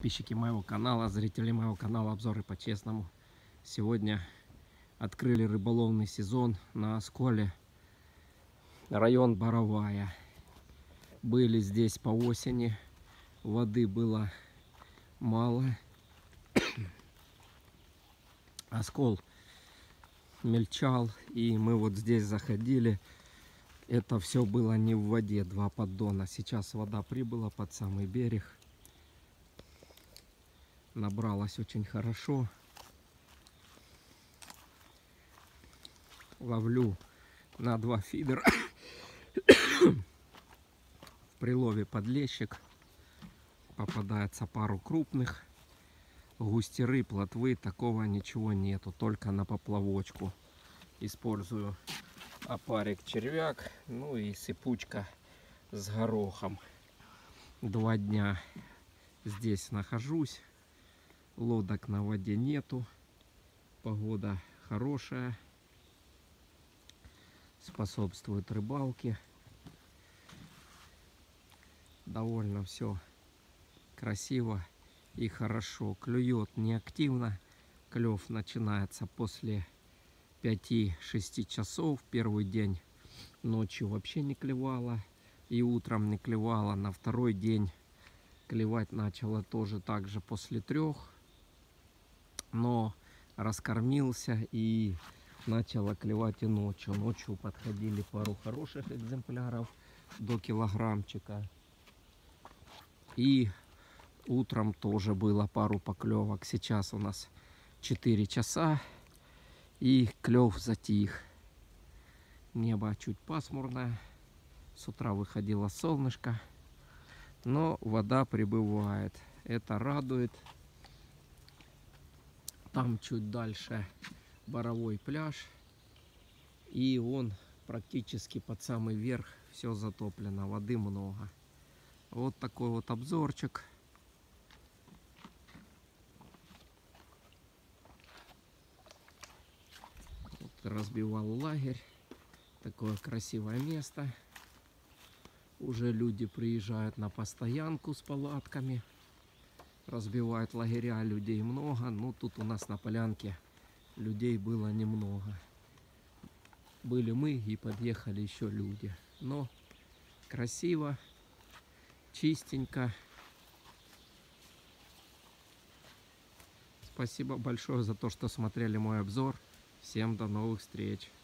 подписчики моего канала, зрители моего канала Обзоры по-честному. Сегодня открыли рыболовный сезон на Осколе, район Боровая. Были здесь по осени, воды было мало. Оскол мельчал, и мы вот здесь заходили. Это все было не в воде, 2 поддона. Сейчас вода прибыла под самый берег. Набралась очень хорошо. Ловлю на 2 фидера. В прилове подлещик. Попадается пару крупных. Густеры, плотвы, такого ничего нету. Только на поплавочку. Использую опарик червяк. Ну и сыпучка с горохом. 2 дня здесь нахожусь. Лодок на воде нету. Погода хорошая. Способствует рыбалке. Довольно все красиво и хорошо. Клюет не активно. Клев начинается после 5-6 часов. Первый день ночью вообще не клевало. И утром не клевало. На второй день клевать начало тоже так же после 3. Но раскормился и начало клевать и ночью. Ночью подходили пару хороших экземпляров до килограммчика. И утром тоже было пару поклевок. Сейчас у нас 4 часа и клев затих. Небо чуть пасмурное. С утра выходило солнышко. Но вода прибывает. Это радует. Там чуть дальше Боровой пляж. И он практически под самый верх. Все затоплено. Воды много. Вот такой вот обзорчик. Вот разбивал лагерь. Такое красивое место. Уже люди приезжают на постоянку с палатками. Разбивают лагеря, людей много. Ну, тут у нас на полянке людей было немного. Были мы и подъехали еще люди. Но красиво, чистенько. Спасибо большое за то, что смотрели мой обзор. Всем до новых встреч.